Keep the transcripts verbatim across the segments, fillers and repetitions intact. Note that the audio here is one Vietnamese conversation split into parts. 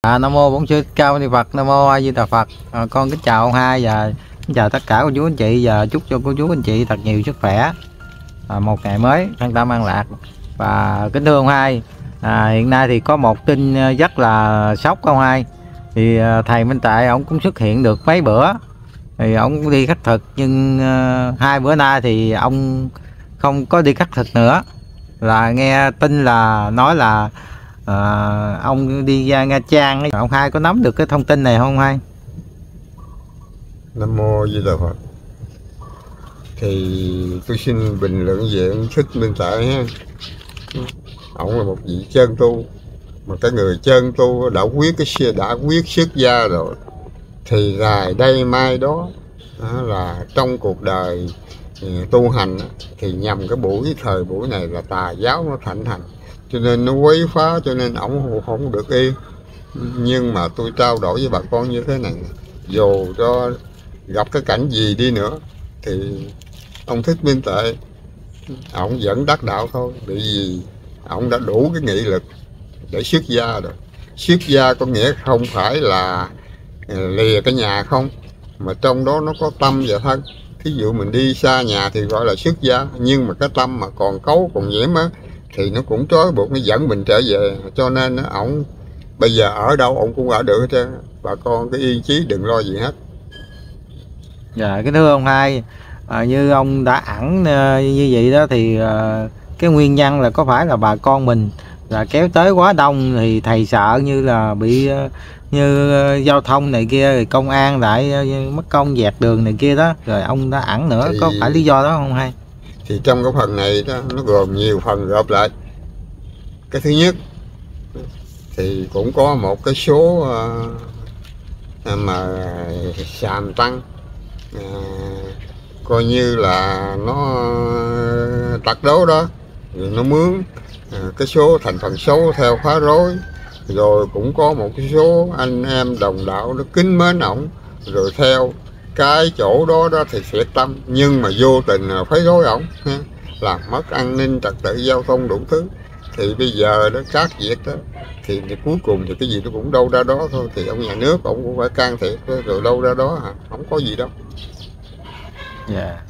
À, Nam mô Bổn Sư Cao Ni Phật, Nam mô A Di Đà Phật. À, con kính chào ông hai và kính chào tất cả cô chú anh chị và chúc cho cô chú anh chị thật nhiều sức khỏe, à, một ngày mới an tâm an lạc. Và kính thưa ông hai, à, hiện nay thì có một tin rất là sốc ông hai. Thì à, thầy Minh Tại ông cũng xuất hiện được mấy bữa, thì ông cũng đi khất thực, nhưng à, hai bữa nay thì ông không có đi khất thực nữa. Là nghe tin là nói là à, ông đi ra Nha Trang ấy. Ông hai có nắm được cái thông tin này không hai? Nam mô Di Đà Phật. Thì tôi xin bình luận về ông Thích Minh Tại ha. Ông là một vị chân tu, mà cái người chân tu đã quyết cái xe đã quyết xuất gia rồi thì dài đây mai đó, đó là trong cuộc đời tu hành thì nhằm cái buổi thời buổi này là tà giáo nó thịnh hành, cho nên nó quấy phá, cho nên ổng không được yên. Nhưng mà tôi trao đổi với bà con như thế này, dù cho gặp cái cảnh gì đi nữa thì ông Thích Minh Tại ổng vẫn đắc đạo thôi, bởi vì ổng đã đủ cái nghị lực để xuất gia rồi. Xuất gia có nghĩa không phải là lìa cái nhà không, mà trong đó nó có tâm và thân. Thí dụ mình đi xa nhà thì gọi là xuất gia, nhưng mà cái tâm mà còn cấu còn nhiễm á thì nó cũng trói buộc, nó dẫn mình trở về. Cho nên ổng bây giờ ở đâu ổng cũng ở được hết trơn. Bà con cái yên chí đừng lo gì hết. Dạ, cái thưa ông hai, à, như ông đã ẵn uh, như vậy đó thì uh, cái nguyên nhân là có phải là bà con mình là kéo tới quá đông, thì thầy sợ như là bị uh, như uh, giao thông này kia, rồi công an lại uh, mất công dẹt đường này kia đó, rồi ông đã ẵn nữa, thì có phải lý do đó không hai? Thì trong cái phần này đó, nó gồm nhiều phần gộp lại. Cái thứ nhất thì cũng có một cái số uh, mà sàm tăng, uh, coi như là nó tặc đố đó, rồi nó mướn uh, cái số thành phần xấu theo phá rối. Rồi cũng có một cái số anh em đồng đạo nó kính mến ổng, rồi theo cái chỗ đó đó thì thiệt tâm, nhưng mà vô tình là phá rối ổng, làm mất an ninh trật tự giao thông đủ thứ. Thì bây giờ đó các việc đó thì, thì cuối cùng thì cái gì nó cũng đâu ra đó thôi. Thì ông nhà nước ông cũng phải can thiệp, rồi đâu ra đó hả, không có gì đâu. Dạ. Yeah.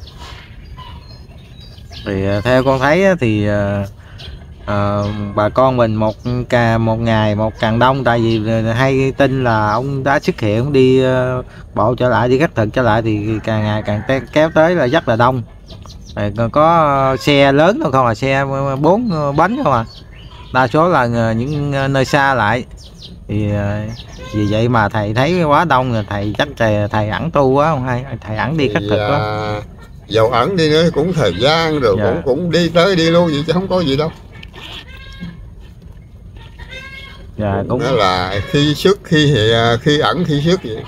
Thì theo con thấy thì uh, bà con mình một cả một ngày một càng đông, tại vì hay tin là ông đã xuất hiện, ông đi uh, bộ trở lại, đi khất thực trở lại thì càng ngày càng te, kéo tới là rất là đông. Rồi còn có xe lớn đâu không, là xe bốn bánh không à, đa số là những nơi xa lại. Thì vì vậy mà thầy thấy quá đông, rồi thầy chắc thầy, thầy ẩn tu quá không hay, thầy ẩn đi khất thực quá. À, dầu ẩn đi nữa cũng thời gian rồi. Dạ. cũng cũng đi tới đi luôn vậy chứ không có gì đâu. Dạ, cũng đó là khi xuất khi khi ẩn khi xuất vậy.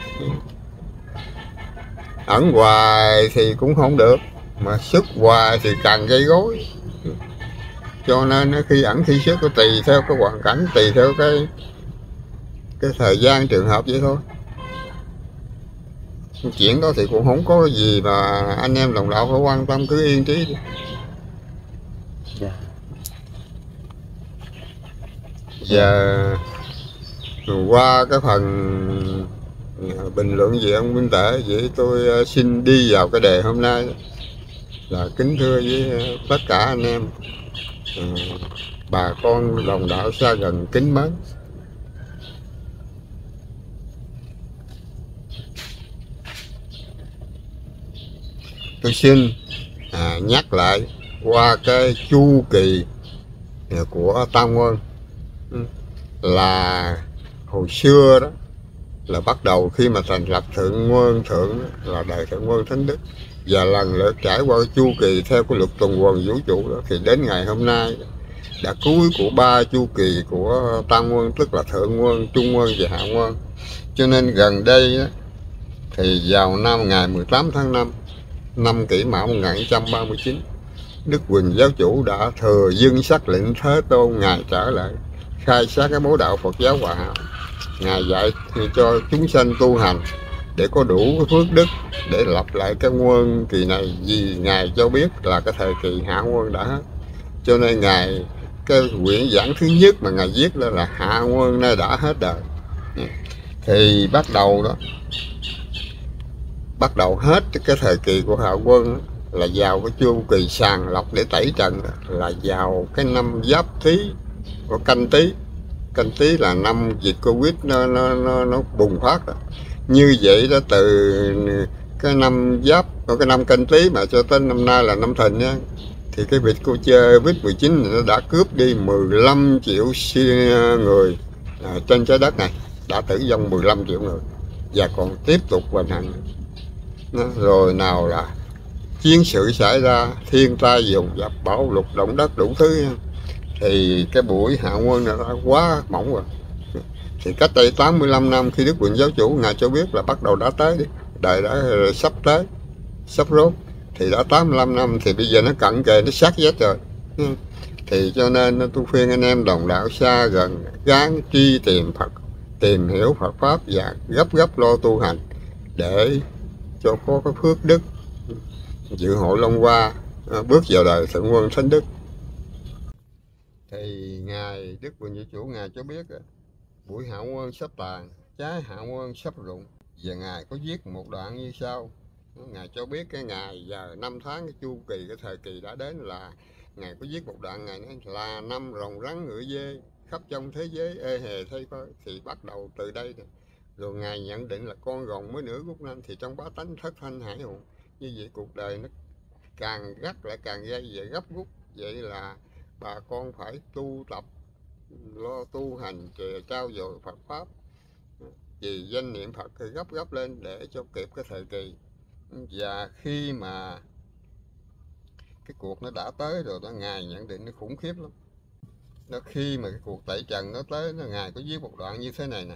Ẩn hoài thì cũng không được, mà xuất hoài thì càng gây gối. Cho nên khi ẩn khi xuất có tùy theo cái hoàn cảnh, tùy theo cái cái thời gian trường hợp vậy thôi. Chuyện đó thì cũng không có gì mà anh em đồng đạo phải quan tâm, cứ yên trí đi. Yeah. Giờ qua cái phần bình luận về ông Minh Tại, vậy tôi xin đi vào cái đề hôm nay là kính thưa với tất cả anh em, bà con đồng đạo xa gần kính mến. Tôi xin à, nhắc lại qua cái chu kỳ của Tam Quân, là hồi xưa đó là bắt đầu khi mà thành lập Thượng Quân Thượng là Đại Thượng Quân Thánh Đức, và lần lượt trải qua chu kỳ theo cái luật tuần hoàn vũ trụ đó, thì đến ngày hôm nay đã cuối của ba chu kỳ của Tam Quân, tức là Thượng Quân, Trung Quân và Hạ Quân. Cho nên gần đây đó, thì vào năm ngày mười tám tháng năm năm Kỷ Mão một nghìn chín trăm ba mươi chín, Đức Huỳnh Giáo Chủ đã thừa dưng sắc lệnh Thế Tôn ngài trở lại khai sáng cái bố đạo Phật giáo Hòa Hảo. Ngài dạy cho chúng sanh tu hành để có đủ cái phước đức để lập lại cái quân kỳ này, vì ngài cho biết là cái thời kỳ hạ quân đã hết. Cho nên ngài cái quyển giảng thứ nhất mà ngài viết đó là hạ quân nay đã hết đời, Thì bắt đầu đó, bắt đầu hết cái thời kỳ của Hạ Quân là vào cái chu kỳ sàng lọc để tẩy trần, là vào cái năm Giáp Tý của Canh Tý. Canh Tý là năm dịch Covid nó nó nó, nó bùng phát đó. Như vậy đó, từ cái năm Giáp của cái năm Canh Tý mà cho tới năm nay là năm Thìn á, thì cái việc cô chơi Covid mười chín nó đã cướp đi mười lăm triệu người à, trên trái đất này, đã tử vong mười lăm triệu người và còn tiếp tục hoành hành. Rồi nào là chiến sự xảy ra, thiên tai dồn dập, bão lụt, động đất đủ thứ. Thì cái buổi Hạ Quân này đã quá mỏng rồi. Thì cách đây tám mươi lăm năm khi Đức Quỳnh Giáo Chủ Ngài cho biết là bắt đầu đã tới đi, đời đã sắp tới, sắp rốt. Thì đã tám mươi lăm năm thì bây giờ nó cận kề, nó sát vách rồi. Thì cho nên tôi khuyên anh em đồng đạo xa gần gắng truy tìm Phật, tìm hiểu Phật Pháp và gấp gấp lo tu hành để cho có cái phước đức dự hội Long Hoa bước vào đời Thượng Quân Thánh Đức. Thì Ngài Đức Quỳnh Giáo Chủ Ngài cho biết buổi Hạ Quân sắp tàn, trái Hạ Quân sắp rụng, và Ngài có viết một đoạn như sau. Ngài cho biết cái ngày giờ năm tháng cái chu kỳ cái thời kỳ đã đến, là Ngài có viết một đoạn. Ngài nói là năm rồng rắn ngựa dê khắp trong thế giới ê hề thay phơi. Thì bắt đầu từ đây này. Rồi Ngài nhận định là con rồng mới nửa gút năm, thì trong bá tánh thất thanh hải hùng. Như vậy cuộc đời nó càng gắt lại càng gây về gấp rút. Vậy là bà con phải tu tập, lo tu hành, trao dồi Phật Pháp, vì danh niệm Phật thì gấp gấp lên để cho kịp cái thời kỳ. Và khi mà cái cuộc nó đã tới rồi đó, Ngài nhận định nó khủng khiếp lắm. Nó khi mà cái cuộc tẩy trần nó tới, nó Ngài có viết một đoạn như thế này nè.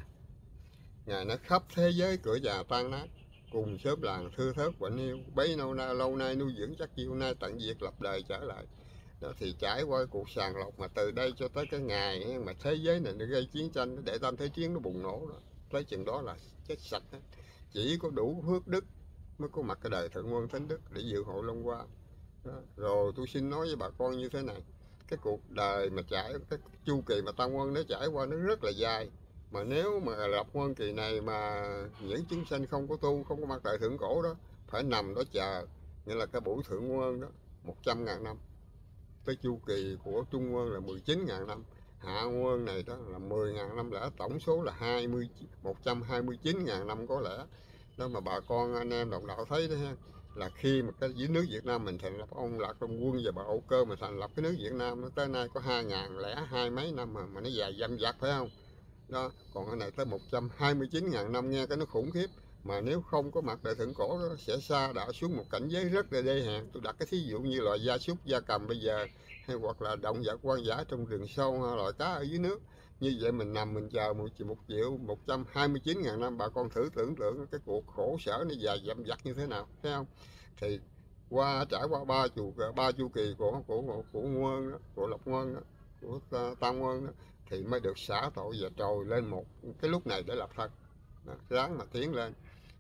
Ngài nó khắp thế giới cửa già tan nát, cùng xóm làng thưa thớt bệnh yêu, bấy lâu nay lâu nay nuôi dưỡng chắc chiêu, nay tận diệt lập đời trở lại. Đó, thì trải qua cuộc sàng lọc mà từ đây cho tới cái ngày mà thế giới này nó gây chiến tranh, để tam thế chiến nó bùng nổ đó, tới chừng đó là chết sạch hết. Chỉ có đủ phước đức mới có mặt cái đời Thượng Quân Thánh Đức để dự hội Long Hoa. Đó. Rồi tôi xin nói với bà con như thế này, cái cuộc đời mà trải, cái chu kỳ mà tam quân nó trải qua nó rất là dài. Mà nếu mà lập quân kỳ này mà những chúng sanh không có tu, không có mặt đời thượng cổ đó, phải nằm đó chờ, nghĩa là cái buổi Thượng Quân đó một trăm ngàn năm. Tới chu kỳ của Trung Quân là mười chín ngàn năm, Hạ Quân này đó là mười ngàn năm lẻ, tổng số là hai mươi, một trăm hai mươi chín ngàn năm có lẽ. Đó mà bà con anh em đồng đạo thấy đó ha, là khi mà cái dưới nước Việt Nam mình thành lập, ông Lạc Long Quân và bà Âu Cơ mà thành lập cái nước Việt Nam, nó tới nay có hai ngàn lẻ hai mấy năm mà, mà nó dài dăm dặt phải không? Đó, còn cái này tới một trăm hai mươi chín ngàn năm, nghe cái nó khủng khiếp. Mà nếu không có mặt đời thượng cổ đó, sẽ xa đảo xuống một cảnh giới rất là đê hèn. Tôi đặt cái thí dụ như loài gia súc, gia cầm bây giờ, hay hoặc là động vật hoang dã trong rừng sâu, hay loài cá ở dưới nước. Như vậy mình nằm mình chờ một triệu, một triệu một trăm hai mươi chín ngàn năm, bà con thử tưởng tượng cái cuộc khổ sở nó dài dậm dặt như thế nào, thấy không? Thì qua trải qua ba chu ba chu kỳ của của của, của Quân đó, của Lộc Quân đó, của Tam Quân đó, thì mới được xả tội và trồi lên một cái lúc này để lập thân, ráng mà tiến lên.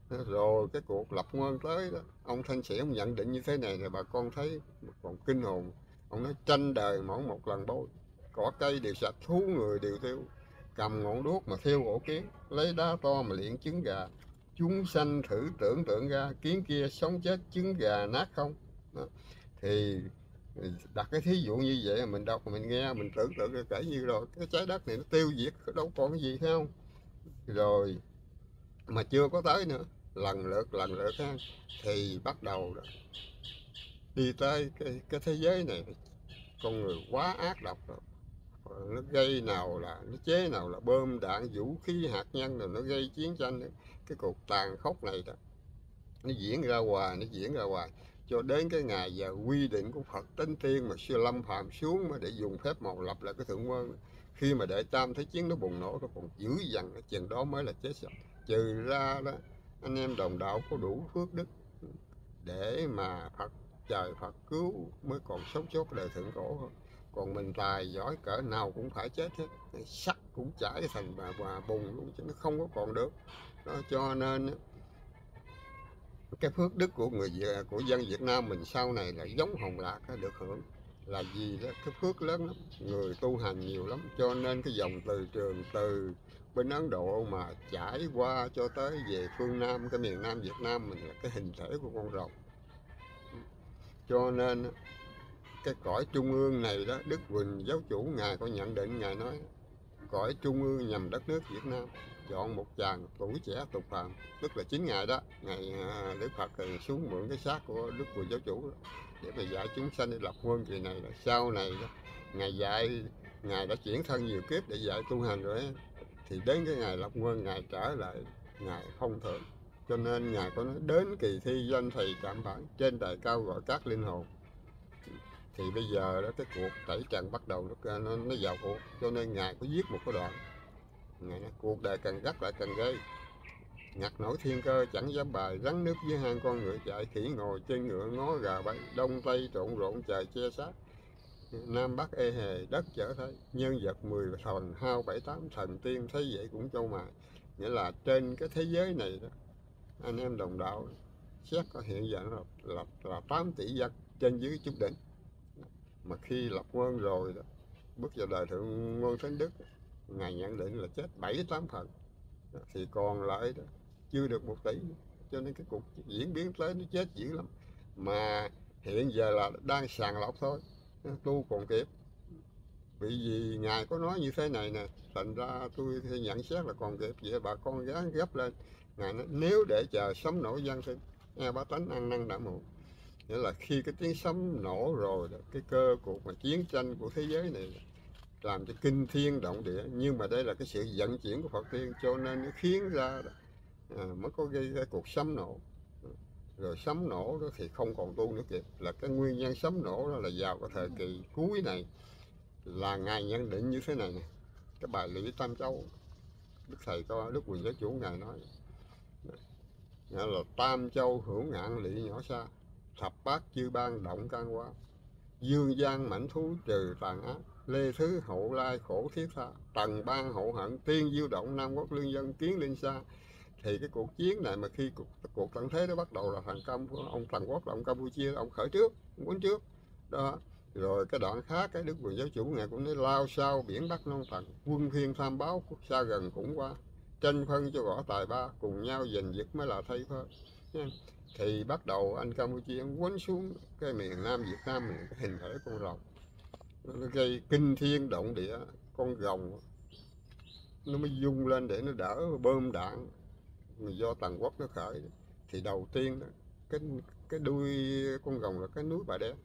Rồi cái cuộc lập Quân tới đó, ông Thanh Sĩ ông nhận định như thế này rồi bà con thấy còn kinh hồn. Ông nói tranh đời mỗi một lần bôi, cỏ cây đều sạch, thú người đều tiêu, cầm ngọn đuốc mà thiêu ổ kiến, lấy đá to mà luyện trứng gà. Chúng sanh thử tưởng tượng ra, kiến kia sống chết, trứng gà nát không. Đó. Thì đặt cái thí dụ như vậy, mình đọc mình nghe mình tưởng tượng kể như rồi cái trái đất này nó tiêu diệt đâu còn cái gì, thấy không? Rồi mà chưa có tới nữa, lần lượt lần lượt ha, thì bắt đầu đó, đi tới cái, cái thế giới này con người quá ác độc rồi. Nó gây nào là nó chế nào là bom đạn vũ khí hạt nhân, rồi nó gây chiến tranh. Cái cuộc tàn khốc này đó nó diễn ra hoài, nó diễn ra hoài cho đến cái ngày giờ quy định của Phật Tánh Tiên mà siêu lâm phàm xuống mà để dùng phép màu lập lại cái Thượng Quân. Khi mà để tam thế chiến nó bùng nổ, nó còn dữ dằn, cái chừng đó mới là chết sạch. Trừ ra đó anh em đồng đạo có đủ phước đức để mà Phật trời Phật cứu mới còn sống sót đời thượng cổ thôi. Còn mình tài giỏi cỡ nào cũng phải chết hết, sắt cũng chảy thành bà bà bùng luôn chứ nó không có còn được. Đó, cho nên cái phước đức của người của dân Việt Nam mình sau này là giống Hồng Lạc được hưởng là gì đó, cái phước lớn lắm, người tu hành nhiều lắm, cho nên cái dòng từ trường từ bên Ấn Độ mà trải qua cho tới về phương Nam, cái miền Nam Việt Nam mình là cái hình thể của con rồng. Cho nên cái cõi trung ương này đó, Đức Huỳnh giáo chủ ngài có nhận định, ngài nói cõi trung ương nhằm đất nước Việt Nam, chọn một chàng tuổi trẻ tục phàm, tức là chính ngài đó, ngài Đức Phật thì xuống mượn cái xác của Đức Huỳnh giáo chủ đó, để mà dạy chúng sanh để lập nguồn kỳ này. Là sau này đó, ngài dạy, ngài đã chuyển thân nhiều kiếp để dạy tu hành rồi ấy. Thì đến cái ngày lập nguồn, ngài trở lại ngài không thượng. Cho nên ngài có nói đến kỳ thi danh thầy chạm bản, trên trời cao gọi các linh hồn. Thì bây giờ đó cái cuộc tẩy trần bắt đầu nó, nó, nó vào cuộc. Cho nên ngài có viết một cái đoạn, ngài nói cuộc đời càng gắt lại càng gây, ngặt nổi thiên cơ chẳng dám bài, rắn núp dưới hang con ngựa chạy, khỉ ngồi trên ngựa ngó gà bay, đông tây trộn rộn trời che sát, nam bắc ê hề đất trở thấy, nhân vật mười thần hao bảy tám, thần tiên thấy vậy cũng châu mài. Nghĩa là trên cái thế giới này đó, anh em đồng đạo xét có hiện giờ nó là, là, là tám tỷ dân trên dưới chút đỉnh. Mà khi lập nguồn rồi đó, bước vào đời thượng nguồn thánh đức, ngài nhận định là chết bảy tám phần, thì còn lại đó chưa được một tỷ. Cho nên cái cuộc diễn biến tới nó chết dữ lắm. Mà hiện giờ là đang sàng lọc thôi, tu còn kịp. Vì vì ngài có nói như thế này nè, thành ra tôi nhận xét là còn kịp. Vậy bà con gắng gấp lên. Ngài nói nếu để chờ sấm nổ giăng sinh, nghe bá tánh ăn năn đã muộn. Nghĩa là khi cái tiếng sấm nổ rồi đó, cái cơ cuộc mà chiến tranh của thế giới này làm cho kinh thiên động địa. Nhưng mà đây là cái sự vận chuyển của Phật tiên, cho nên nó khiến ra đó, à, mới có gây ra cuộc sấm nổ. Rồi sấm nổ đó thì không còn tu nữa kịp. Là cái nguyên nhân sấm nổ đó là vào cái thời kỳ cuối này, là ngài nhận định như thế này nè. Cái bài Lũy Tam Châu, Đức Thầy có Đức Huỳnh giáo chủ ngài nói, nghĩa là tam châu hữu ngạn lỵ nhỏ xa, thập bát chư ban động can qua, dương gian mảnh thú trừ tàn ác, lê thứ hậu lai khổ thiết tha, tần ban hậu hận tiên diêu động, nam quốc lương dân kiến linh xa. Thì cái cuộc chiến này mà khi cuộc, cuộc tận thế đó bắt đầu là thằng Cam, ông Tần Quốc là ông Campuchia, ông khởi trước, ông quấn trước đó. Rồi cái đoạn khác, cái Đức Huỳnh giáo chủ ngài cũng nói lao sao biển Bắc non tầng, quân phiên tham báo quốc xa gần cũng qua, tranh phân cho gõ tài ba, cùng nhau giành giật mới là thay phơ. Thì bắt đầu anh Campuchia ông quấn xuống cái miền Nam Việt Nam mình, cái hình thể con rồng nó gây kinh thiên động địa. Con rồng nó mới dung lên để nó đỡ bơm đạn do Tần Quốc nó khởi. Thì đầu tiên đó, cái cái đuôi con rồng là cái núi Bà Đen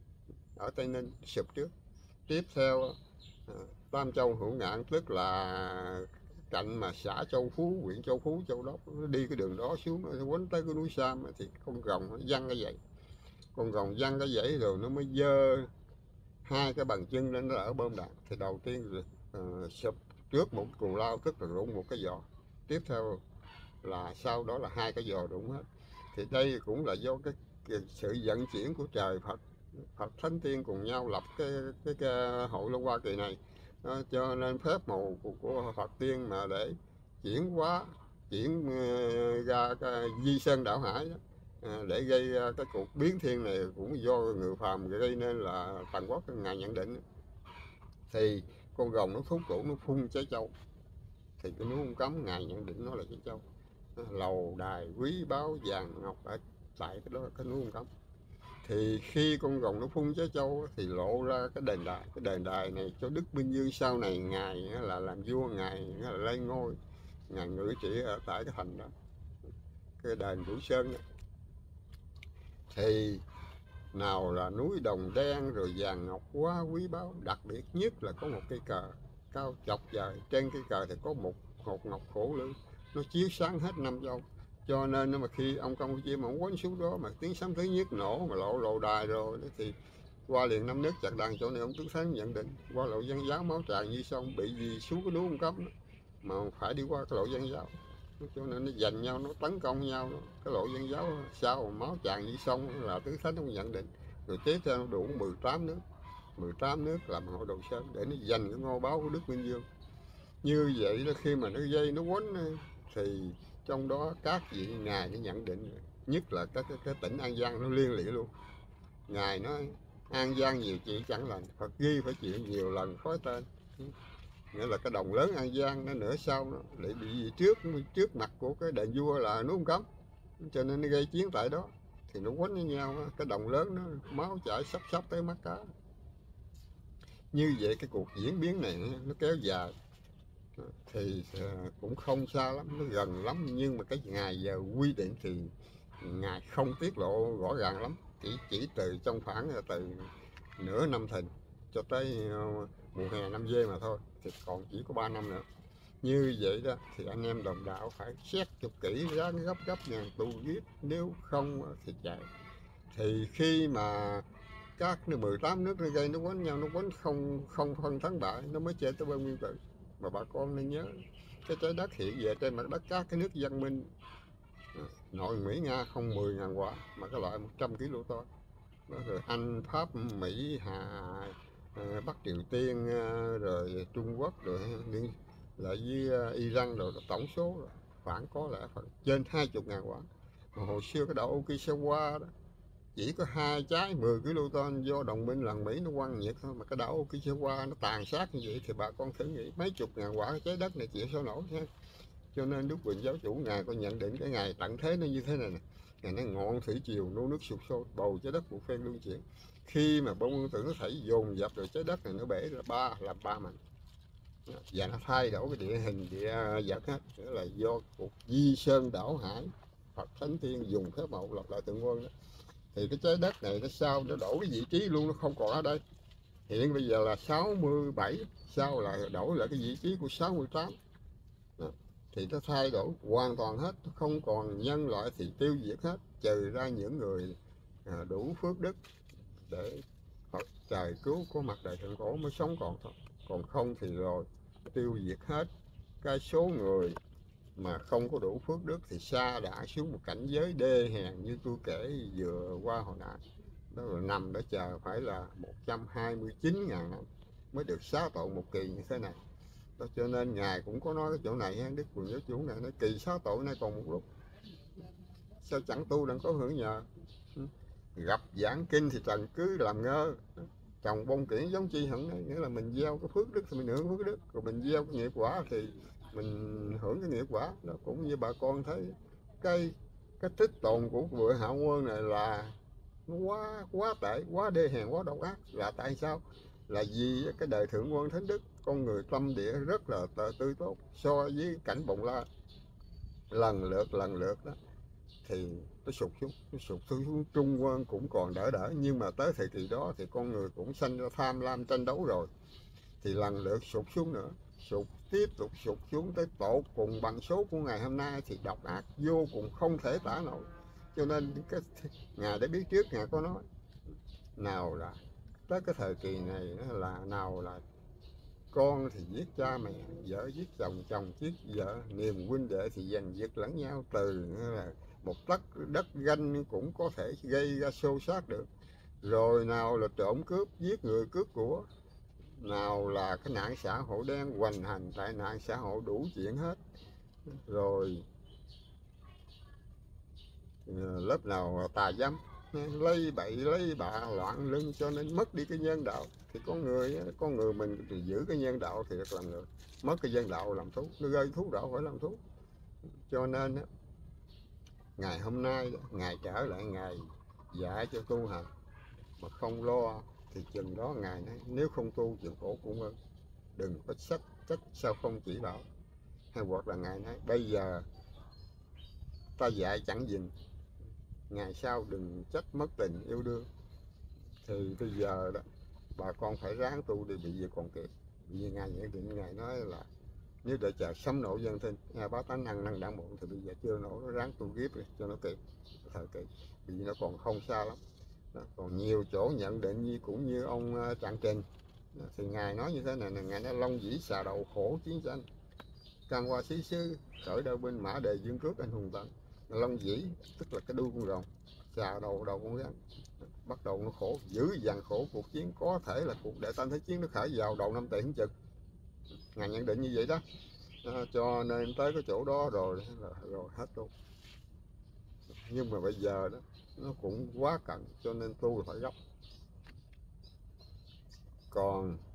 ở Tây Ninh sụp trước. Tiếp theo à, tam châu hữu ngạn, tức là cạnh mà xã Châu Phú, huyện Châu Phú, Châu Đốc, nó đi cái đường đó xuống, nó quấn tới cái núi Sam, thì con rồng nó văng cái dãy, con rồng văng cái dãy rồi nó mới dơ hai cái bàn chân lên, nó ở bơm đạn. Thì đầu tiên uh, sụp trước một cù lao, tức là rụng một cái giò. Tiếp theo là sau đó là hai cái giò đụng hết. Thì đây cũng là do cái, cái sự vận chuyển của trời Phật, Phật Thánh Tiên cùng nhau lập cái cái, cái hội Long Hoa kỳ này. Đó, cho nên phép màu của, của Phật Tiên mà để chuyển hóa, chuyển uh, ra cái di sơn đảo hải đó, uh, để gây ra cái cuộc biến thiên này cũng do người phàm gây nên là Tần Quốc ngài nhận định. Thì con rồng nó thúc tụ, nó phun trái châu. Thì cái núi Hung Cấm ngài nhận định nó là trái châu, lầu đài quý báu vàng ngọc ở tại cái đó, cái núi Hung Cấm. Thì khi con rồng nó phun trái châu thì lộ ra cái đền đài. Cái đền đài này cho Đức Minh Dương sau này ngài là làm vua, ngài là lên ngôi, ngài ngự trị ở tại cái thành đó, cái đền Vũ Sơn đó. Thì nào là núi đồng đen rồi vàng ngọc quá quý báu, đặc biệt nhất là có một cây cờ cao chọc trời, trên cây cờ thì có một hột ngọc khổ lưỡi, nó chiếu sáng hết năm châu. Cho nên mà khi ông Campuchia mà ông quấn xuống đó mà tiếng sấm thứ nhất nổ mà lộ lộ đài rồi đó, thì qua liền năm nước chặt đàn. Chỗ này ông Tướng Thánh nhận định qua lộ dân giáo máu tràn như sông, bị gì xuống cái núi Hung Cấm mà phải đi qua cái lộ dân giáo. Cho nên nó giành nhau, nó tấn công nhau đó. Cái lộ dân giáo sao mà máu tràn như sông là Tướng Thánh ông nhận định. Rồi tiếp theo nó đủ mười tám nước, mười tám nước làm hội Đồ Sơn để nó giành cái ngôi báo của Đức Minh Dương. Như vậy đó, khi mà nó dây nó quấn thì trong đó các vị ngài nó nhận định, nhất là các cái, cái tỉnh An Giang nó liên lụy luôn. Ngài nói An Giang nhiều chị chẳng lành, Phật ghi phải chịu nhiều lần khói tên. nghĩa là cái đồng lớn An Giang nó nửa sau nó lại bị trước trước mặt của cái đền vua là núi Ông Cấm, cho nên nó gây chiến tại đó, thì nó quánh với nhau, cái đồng lớn nó máu chảy sắp sắp tới mắt cá. Như vậy cái cuộc diễn biến này nó kéo dài thì cũng không xa lắm, nó gần lắm, nhưng mà cái ngày giờ quy định thì ngài không tiết lộ rõ ràng lắm, chỉ chỉ từ trong khoảng từ nửa năm Thìn cho tới mùa hè năm Dê mà thôi, thì còn chỉ có ba năm nữa. Như vậy đó thì anh em đồng đạo phải xét cho kỹ, ráng gấp gấp ngàn tu viết, nếu không thì chạy. Thì khi mà các mười tám nước nó gây nó quánh nhau, nó quánh không không phân thắng bại, nó mới chơi tới bên nguyên tử. Mà bà con nên nhớ, cái trái đất hiện về trên mặt đất các cái nước văn minh nội Mỹ Nga không mười ngàn quả mà cái loại một trăm ki lô ton. Rồi Anh, Pháp, Mỹ, Hà, Bắc Triều Tiên, rồi Trung Quốc, rồi lại với Iran, rồi tổng số rồi khoảng có lẽ khoảng trên hai mươi ngàn quả. Mà hồi xưa cái đảo Okinawa đó chỉ có hai trái mười ki lô ton do đồng minh lần Mỹ nó quăng nhiệt thôi, mà cái đảo Okinawa nó tàn sát như vậy thì bà con thử nghĩ mấy chục ngàn quả trái đất này chịu sao nổi ha. Cho nên Đức Quỳnh Giáo Chủ ngài có nhận định cái ngày tận thế nó như thế này nè, ngày nó ngọn thủy triều nô nước sụp sôi, bầu trái đất một phen luân chuyển. Khi mà bông nguyên tử nó thảy dồn dập rồi trái đất này nó bể ra ba làm ba mảnh, và nó thay đổi cái địa hình địa vật hết, nghĩa là do cuộc di sơn đảo hải, Phật Thánh Tiên dùng phép màu lập lại tượng quân đó. Thì cái trái đất này nó sao nó đổi cái vị trí luôn, nó không còn ở đây. Hiện bây giờ là sáu mươi bảy, sau là đổi lại cái vị trí của sáu mươi tám đó. Thì nó thay đổi hoàn toàn hết, không còn nhân loại thì tiêu diệt hết, trừ ra những người à, đủ phước đức để Phật trời cứu có mặt đời thượng cổ mới sống còn thôi, còn không thì rồi tiêu diệt hết. Cái số người mà không có đủ phước đức thì sa đọa xuống một cảnh giới đê hèn như tôi kể vừa qua hồi nãy đó, là nằm để chờ phải là một trăm hai mươi chín ngàn năm mới được xá tội một kỳ như thế này đó. Cho nên ngài cũng có nói cái chỗ này, Đức Quỳnh Giáo Chủ này nói kỳ xá tội này còn một lúc, sao chẳng tu đang có hưởng nhờ. Gặp giảng kinh thì trần cứ làm ngơ, trồng bông kiển giống chi hẳn đấy, nghĩa là mình gieo cái phước đức thì mình hưởng phước đức, rồi mình gieo cái nghiệp quả thì mình hưởng cái nghiệp quả đó. Cũng như bà con thấy cái cái tích tồn của vựa Hạ Quân này là nó quá quá tệ, quá đê hèn, quá độc ác. Là tại sao? Là vì cái đời thượng quân thánh đức, con người tâm địa rất là tươi tốt, so với cảnh Bồng La lần lượt lần lượt đó thì nó sụt xuống, nó sụt xuống. Trung Quân cũng còn đỡ đỡ, nhưng mà tới thời kỳ đó thì con người cũng sanh ra tham lam tranh đấu rồi, thì lần lượt sụt xuống nữa, sụt tiếp tục sụt xuống tới tột cùng bằng số của ngày hôm nay thì độc ác vô cùng không thể tả nổi. Cho nên cái ngài đã biết trước, ngài có nói nào là tới cái thời kỳ này là nào là con thì giết cha mẹ, vợ giết chồng, chồng giết vợ, niềm huynh đệ thì giành giật lẫn nhau, từ là một tấc đất ganh cũng có thể gây ra xô xát được. Rồi nào là trộm cướp, giết người cướp của, nào là cái nạn xã hội đen hoành hành, tại nạn xã hội đủ chuyện hết. Rồi lớp nào tà dâm, lấy bậy lấy bạ loạn lưng, cho nên mất đi cái nhân đạo. Thì con người con người mình thì giữ cái nhân đạo thì được làm người, mất cái nhân đạo làm thú, nó gây thú đạo phải làm thú. Cho nên ngày hôm nay ngài trở lại ngài dạy cho tu hành mà không lo thì chừng đó ngài nói nếu không tu chịu khổ cũng hơn, đừng có sách trách sao không chỉ bảo. Hay hoặc là ngài nói bây giờ ta dạy chẳng dừng, ngày sau đừng trách mất tình yêu đương. Thì bây giờ đó bà con phải ráng tu đi, bị gì còn kịp. Vì ngài nhận định, ngài nói là nếu để chờ sấm nổ dân thinh, ngài báo tánh năng năng đảng bộ thì bây giờ chưa nổ, nó ráng tu kiếp đi cho nó kịp thời kỳ, vì nó còn không xa lắm đó. Còn nhiều chỗ nhận định như cũng như ông uh, Trạng Trình đó, thì ngài nói như thế này là ngài nói long dĩ xà đầu khổ chiến tranh, can qua xí xứ khởi đao binh mã đề dương cước anh hùng tận. Long dĩ tức là cái đuôi con rồng, xà đầu đầu con rắn, bắt đầu nó khổ dữ dằn khổ cuộc chiến, có thể là cuộc đệ tam thế chiến nó khởi vào đầu năm Tỵ chừng. Ngài nhận định như vậy đó. À, cho nên tới cái chỗ đó rồi là rồi hết luôn. Nhưng mà bây giờ đó nó cũng quá cận, cho nên tu phải gấp. Còn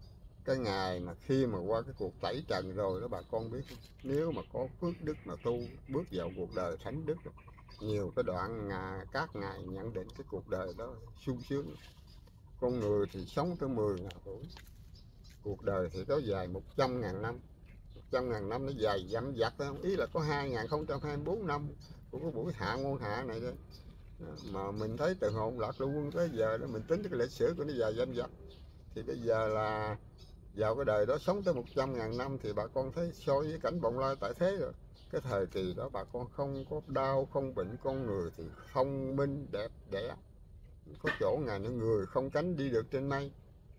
cái ngày mà khi mà qua cái cuộc tẩy trần rồi đó bà con biết, nếu mà có phước đức mà tu bước vào cuộc đời thánh đức, nhiều cái đoạn ngà, các ngài nhận định cái cuộc đời đó sung sướng. Con người thì sống tới mười ngàn tuổi, cuộc đời thì có dài một trăm ngàn năm. Một trăm ngàn năm nó dài dặm dặt không? Ý là có hai nghìn không trăm hai mươi bốn năm của cái buổi hạ ngôn hạ này đó. Mà mình thấy từ hồn lạc lưu quân tới giờ đó, mình tính cái lịch sử của nó dài dặm dặt. Thì bây giờ là vào cái đời đó sống tới một trăm ngàn năm thì bà con thấy so với cảnh bồng lai tại thế rồi. Cái thời kỳ đó bà con không có đau, không bệnh, con người thì thông minh, đẹp đẽ. Có chỗ ngày nữa người không cánh đi được trên mây.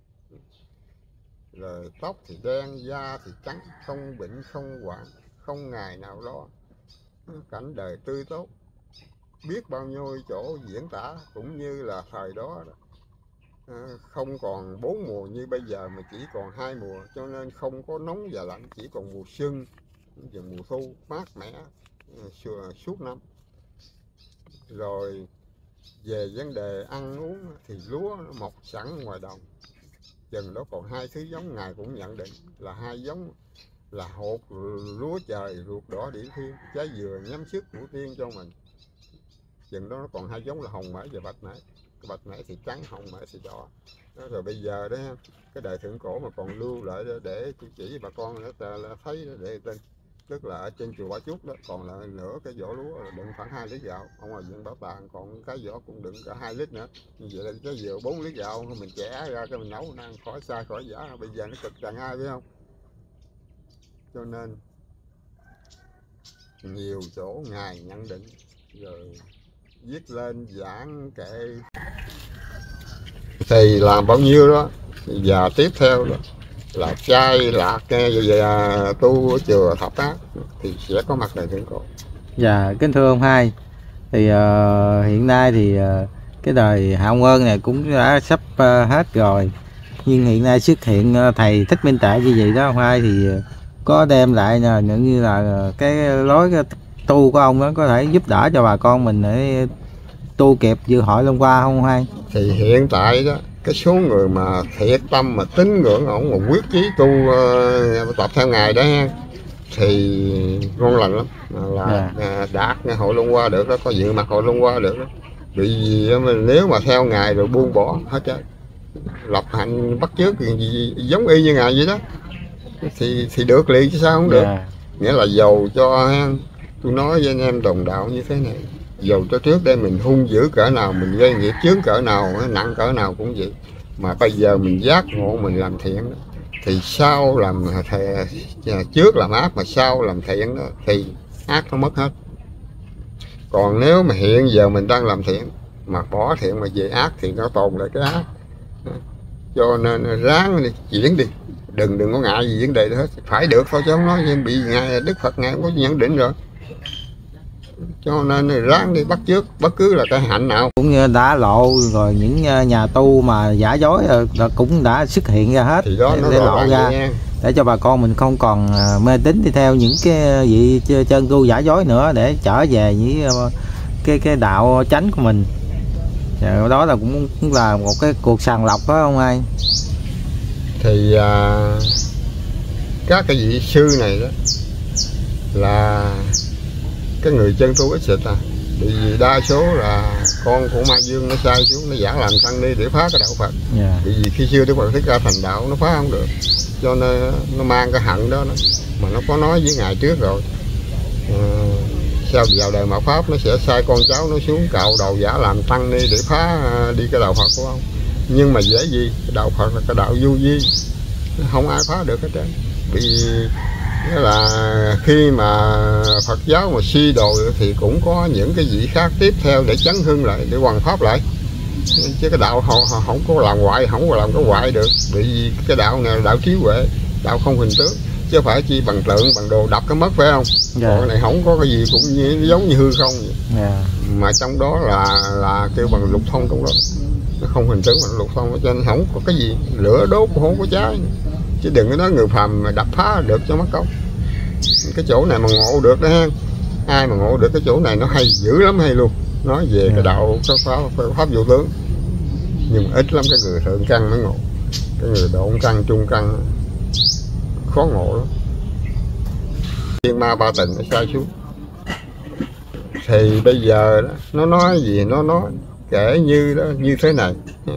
Rồi tóc thì đen, da thì trắng, không bệnh, không hoạn, không ngày nào lo. Cảnh đời tươi tốt. Biết bao nhiêu chỗ diễn tả cũng như là thời đó, đó. Không còn bốn mùa như bây giờ mà chỉ còn hai mùa, cho nên không có nóng và lạnh, chỉ còn mùa xuân và mùa thu mát mẻ suốt năm. Rồi về vấn đề ăn uống thì lúa nó mọc sẵn ngoài đồng, chừng đó còn hai thứ giống ngài cũng nhận định là hai giống là hột lúa trời ruột đỏ điển thiên, trái dừa nhắm sức của tiên cho mình. Chừng đó nó còn hai giống là hồng mễ và bạch mễ. Cái bạch mễ thì trắng, hồng mễ thì đỏ. Đó, rồi bây giờ đó cái đời thượng cổ mà còn lưu lại đó, để tôi chỉ bà con đó, là thấy đó, để tin. Tức là ở trên chùa Ba Chúc đó còn là nửa cái vỏ lúa là đựng khoảng hai lít gạo. Ở ngoài viện bảo tàng còn cái vỏ cũng đựng cả hai lít nữa. Như vậy là cái dừa bốn lít gạo mình chẻ ra cái mình nấu ăn khỏi sai khỏi giả. Bây giờ nó cực tràn ai biết không? Cho nên nhiều chỗ ngài nhận định rồi viết lên giảng kệ thì làm bao nhiêu đó, và tiếp theo đó là trai lạc và tu chùa Thập Ác thì sẽ có mặt đời thượng cổ. Dạ kính thưa ông hai, thì uh, hiện nay thì uh, cái đời Hạ Ông Ơn này cũng đã sắp uh, hết rồi, nhưng hiện nay xuất hiện uh, thầy Thích Minh Tệ như vậy đó ông hai, thì uh, có đem lại uh, như là uh, cái lối cái tu của ông đó có thể giúp đỡ cho bà con mình để tu kịp dự hội Long Hoa không hai? Thì hiện tại đó cái số người mà thiệt tâm mà tín ngưỡng ổng, mà quyết chí tu uh, tập theo ngài đó ha, thì ngon lành lắm, là yeah. đạt hội Long Hoa được đó, có dự mặt hội Long Hoa được đó. Bởi vì nếu mà theo ngài rồi buông bỏ hết trơn, lập hạnh bắt chước gì, giống y như ngài vậy đó, thì thì được liền chứ sao không được. Yeah. Nghĩa là dầu cho, tôi nói với anh em đồng đạo như thế này, dầu cho trước đây mình hung dữ cỡ nào, mình gây nghiệp chướng cỡ nào, nặng cỡ nào cũng vậy, mà bây giờ mình giác ngộ mình làm thiện đó, thì sau làm thề, trước làm ác mà sau làm thiện đó, thì ác nó mất hết. Còn nếu mà hiện giờ mình đang làm thiện mà bỏ thiện mà về ác thì nó tồn lại cái ác. Cho nên ráng đi, chuyển đi, đừng đừng có ngại gì vấn đề đó hết, phải được thôi chứ không nói gì bị ngài Đức Phật ngài cũng có nhận định rồi. Cho nên ráng đi bắt chước bất cứ là cái hạnh nào. Cũng như đã lộ rồi, những nhà tu mà giả dối cũng đã xuất hiện ra hết, thì đó để, nó để lộ ra để cho bà con mình không còn mê tín đi theo những cái vị chân tu giả dối nữa, để trở về với cái cái đạo chánh của mình. Và đó là cũng, cũng là một cái cuộc sàng lọc đó không ai. Thì à, các cái vị sư này đó là cái người chân tu ít xịt à, bởi vì đa số là con của Ma Dương nó sai xuống, nó giả làm tăng ni để phá cái đạo Phật. Yeah. Bởi vì khi xưa Đức Phật Thích Ca thành đạo nó phá không được, cho nên nó mang cái hận đó, đó mà nó có nói với ngài trước rồi, à, sau vào đời mạt Pháp nó sẽ sai con cháu nó xuống cạo đầu giả làm tăng ni để phá đi cái đạo Phật của ông. Nhưng mà dễ gì, cái đạo Phật là cái đạo vô vi, không ai phá được hết trơn. Vì nghĩa là khi mà Phật giáo mà suy đồi thì cũng có những cái vị khác tiếp theo để chấn hưng lại, để hoàn pháp lại. Chứ cái đạo họ, họ không có làm hoại, không có làm cái hoại được. Bởi vì cái đạo này là đạo trí huệ, đạo không hình tướng, chứ phải chi bằng tượng, bằng đồ đập cái mất, phải không? Yeah. Còn cái này không có cái gì cũng như, giống như hư không vậy. Yeah. Mà trong đó là là kêu bằng lục thông trong đó, nó không hình tướng mà lục thông, cho nên không có cái gì lửa đốt cũng không có cháy. Chứ đừng có nói người phàm mà đập phá được cho mất công. Cái chỗ này mà ngộ được đó ha, ai mà ngộ được cái chỗ này nó hay dữ lắm hay luôn. Nói về yeah. cái đạo cái pháp, pháp vô tướng, nhưng mà ít lắm cái người thượng căn mới ngộ. Cái người độn căn, trung căn khó ngộ lắm. Thiên ma ba tình nó sai xuống. Thì bây giờ đó, nó nói gì nó nói kể như đó như thế này.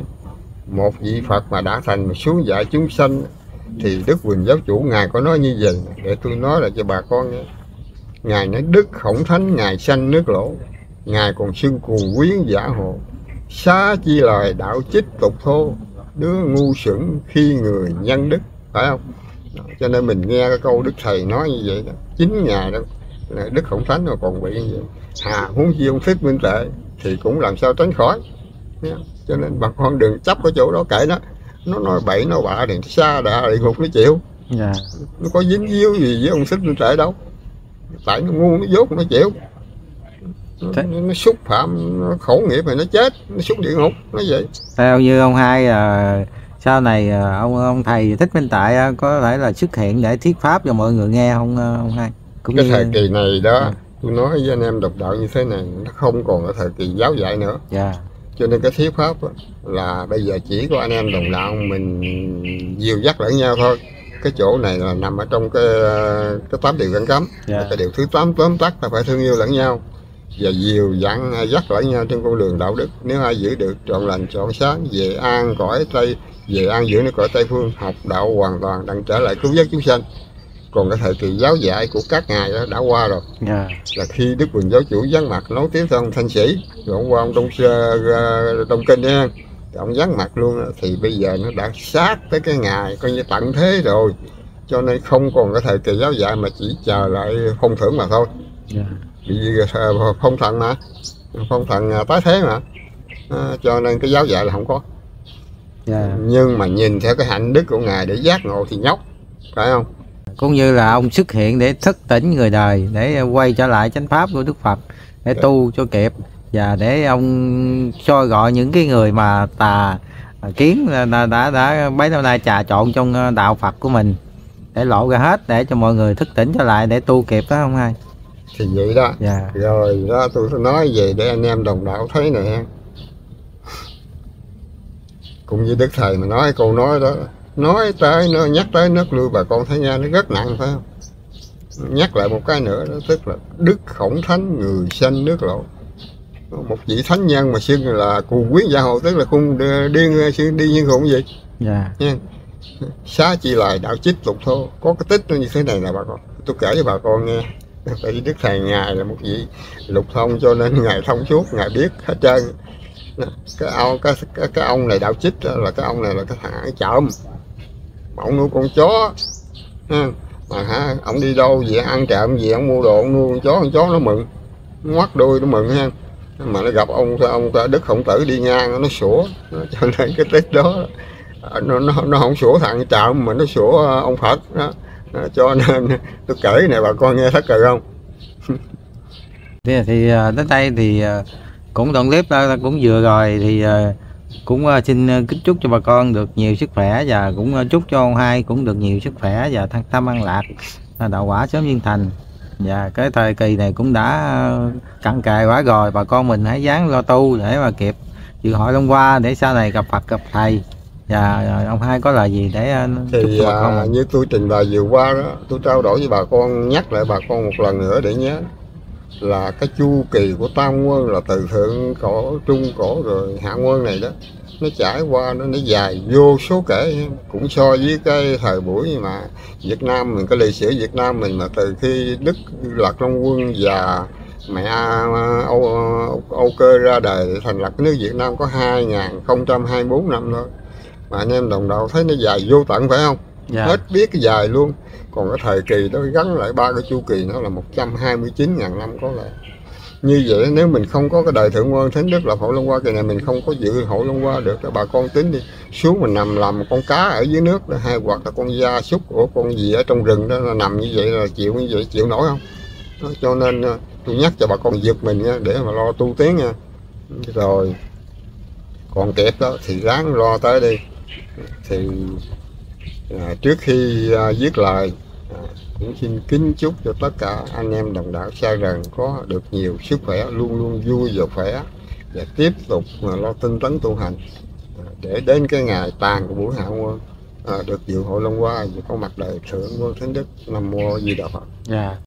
Một vị Phật mà đã thành mà xuống dạy chúng sanh thì Đức Huỳnh Giáo Chủ Ngài có nói như vậy, để tôi nói lại cho bà con nghe. Ngài nói Đức Khổng Thánh Ngài sanh nước lỗ, Ngài còn xưng cuồng quyến giả hồ, xá chi lời đạo chích tục thô, đứa ngu xuẩn khi người nhân đức, phải không? Đó, cho nên mình nghe cái câu Đức Thầy nói như vậy đó, chính Ngài đó, Đức Khổng Thánh mà còn bị như vậy, hà huống chi ông Thích Minh Tuệ thì cũng làm sao tránh khỏi. Cho nên bà con đừng chấp cái chỗ đó, kệ nó, nó nói bậy nó bạ thì xa đà địa ngục nó chịu. Dạ. Nó có dính díu gì với ông Thích Minh Tuệ đâu, tại nó ngu nó dốt nó chịu. Nó, Thế... nó xúc phạm, nó khổ nghiệp thì nó chết, nó xuống địa ngục, nó vậy. Theo như ông hai à, sau này à, ông ông thầy Thích Minh Tuệ à, có thể là xuất hiện để thuyết pháp cho mọi người nghe không ông hai? Cũng cái như... thời kỳ này đó, yeah. Tôi nói với anh em độc đạo như thế này, nó không còn ở thời kỳ giáo dạy nữa. Yeah. Cho nên cái thuyết pháp là bây giờ chỉ có anh em đồng đạo mình dìu dắt lẫn nhau thôi. Cái chỗ này là nằm ở trong cái cái tám điều ngăn cấm. Yeah. Cái điều thứ tám tóm tắt là phải thương yêu lẫn nhau và dìu dặn dắt lẫn nhau trên con đường đạo đức. Nếu ai giữ được trọn lành trọn sáng, về an cõi tây, về an dưỡng nơi cõi tây phương, học đạo hoàn toàn đặng trở lại cứu vớt chúng sanh. Còn cái thời kỳ giáo dạy của các ngài đó đã qua rồi. Yeah. Là khi Đức Huỳnh Giáo Chủ vắng mặt nối tiếp với ông Thanh Sĩ, rồi ông qua ông Đông uh, Đông Kinh nha, ông vắng mặt luôn đó, thì bây giờ nó đã sát tới cái ngày coi như tận thế rồi. Cho nên không còn cái thời kỳ giáo dạy mà chỉ chờ lại phong thưởng mà thôi. Yeah. Vì uh, phong thần mà, phong thần uh, tái thế mà, uh, cho nên cái giáo dạy là không có. Yeah. Nhưng mà nhìn theo cái hạnh đức của ngài để giác ngộ thì nhóc, phải không? Cũng như là ông xuất hiện để thức tỉnh người đời, để quay trở lại chánh pháp của Đức Phật, để tu cho kịp, và để ông soi gọi những cái người mà tà kiến đã đã, đã mấy năm nay trà trộn trong đạo Phật của mình, để lộ ra hết để cho mọi người thức tỉnh trở lại để tu kịp, đó không hai? Thì vậy đó. Yeah. Rồi đó tôi nói về để anh em đồng đạo thấy nè, cũng như Đức Thầy mà nói câu nói đó, nói tới nó nhắc tới nước lui bà con thấy nghe nó rất nặng, phải không? Nhắc lại một cái nữa đó, tức là Đức Khổng Thánh người sanh nước lộ, một vị thánh nhân mà xưng là cuồng quyến giả hồ, tức là cùng điên xưng đi như khủng gì. Dạ. Nha. Xá chi lại đạo chích tục thô, có cái tích nó như thế này là bà con, tôi kể cho bà con nghe. Tại vì Đức Thầy ngài là một vị lục thông, cho nên ngài thông suốt, ngài biết hết trơn. Cái ông cái, cái cái ông này đạo chích là cái ông này là cái thằng trộm, ông nuôi con chó ha. Mà hả, ông đi đâu về ăn trộm gì, ông mua đồ ông nuôi con chó, con chó nó mừng, nó ngoắt đuôi nó mừng ha. Mà nó gặp ông ông Đức Khổng Tử đi ngang nó sủa, cho nên cái tích đó nó nó nó không sủa thằng trộm mà nó sủa ông Phật đó. Cho nên tôi kể này bà con nghe thất cười không? Thì, thì đến đây thì cũng đoạn clip đó cũng vừa rồi, thì cũng xin kính chúc cho bà con được nhiều sức khỏe, và cũng chúc cho ông hai cũng được nhiều sức khỏe và thăng tâm an lạc, đạo quả sớm viên thành. Và cái thời kỳ này cũng đã cận kề quá rồi, bà con mình hãy dáng lo tu để mà kịp dự hội Long Hoa, để sau này gặp Phật gặp thầy. Và ông hai có lời gì để thì à, như tôi trình bày vừa qua đó, tôi trao đổi với bà con, nhắc lại bà con một lần nữa để nhớ là cái chu kỳ của tam quân là từ thượng cổ, trung cổ rồi hạ quân này đó, nó trải qua nó nó dài vô số kể, cũng so với cái thời buổi mà Việt Nam mình, cái lịch sử Việt Nam mình mà từ khi Đức Lạc Long Quân và mẹ Âu, Âu Cơ ra đời thành lập cái nước Việt Nam có hai nghìn không trăm hai mươi tư năm thôi, mà anh em đồng đạo thấy nó dài vô tận, phải không? Dạ. Hết biết cái dài luôn. Còn cái thời kỳ đó gắn lại ba cái chu kỳ nó là một trăm hai mươi chín nghìn năm có lẽ. Như vậy nếu mình không có cái đời Thượng Quân Thánh Đức là Hội Long Hoa kỳ này, mình không có dự Hội Long Hoa được. Bà con tính đi, xuống mình nằm làm một con cá ở dưới nước đó, hay hoặc là con gia súc của con gì ở trong rừng đó, là nằm như vậy là chịu như vậy chịu nổi không? Đó, cho nên tôi nhắc cho bà con giật mình nha, để mà lo tu tiến nha. Rồi còn kẹp đó thì ráng lo tới đi. Thì à, trước khi à, viết lời à, cũng xin kính chúc cho tất cả anh em đồng đạo xa gần có được nhiều sức khỏe, luôn luôn vui và khỏe, và tiếp tục à, lo tinh tấn tu hành à, để đến cái ngày tàn của buổi hạ quân à, được dự hội Long Hoa, có mặt đại thượng Ngô Thánh Đức. Nam mô Di Đà Phật. Dạ.